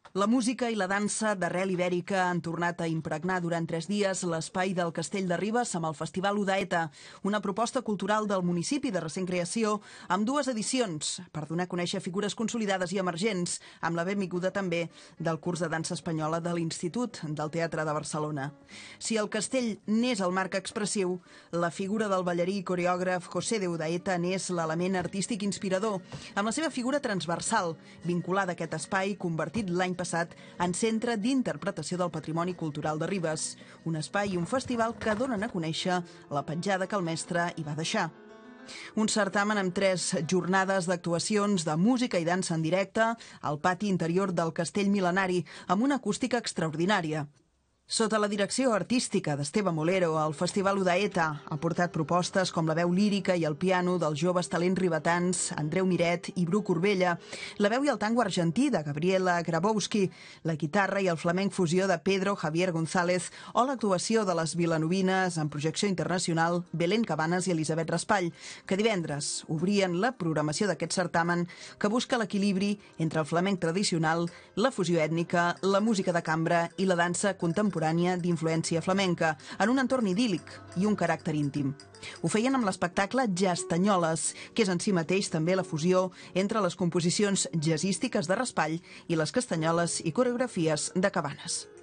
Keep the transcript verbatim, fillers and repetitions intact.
La música i la dansa d'arrel ibèrica han tornat a impregnar durant tres dies l'espai del Castell de Ribes amb el Festival Udaeta, una proposta cultural del municipi de recent creació amb dues edicions per donar a conèixer figures consolidades i emergents, amb la benvinguda també del curs de dansa espanyola de l'Institut del Teatre de Barcelona. Si el castell n'és el marc expressiu, la figura del ballarí i coreògraf José de Udaeta n'és l'element artístic inspirador, amb la seva figura transversal, vinculada a aquest espai convertit l'any passat en centre d'interpretació del patrimoni cultural de Ribes, un espai i un festival que donen a conèixer la petjada que el mestre hi va deixar. Un certamen amb tres jornades d'actuacions de música i dansa en directe al pati interior del castell mil·lenari, amb una acústica extraordinària. Sota la direcció artística d'Esteve Molero, el Festival Udaeta ha portat propostes com la veu lírica i el piano dels joves talents ribetans Andreu Miret i Bru Corbella, la veu i el tango argentí de Gabriela Grabowski, la guitarra i el flamenc fusió de Pedro Javier González o l'actuació de les vilanovines en projecció internacional Belén Cabanes i Elisabet Raspall, que divendres obrien la programació d'aquest certamen que busca l'equilibri entre el flamenc tradicional, la fusió ètnica, la música de cambra i la dansa contemporània d'influència flamenca, en un entorn idíl·lic i un caràcter íntim. Ho feien amb l'espectacle Jazztanyoles, que és en si mateix també la fusió entre les composicions jazzístiques de Raspall i les castanyoles i coreografies de Cabanes.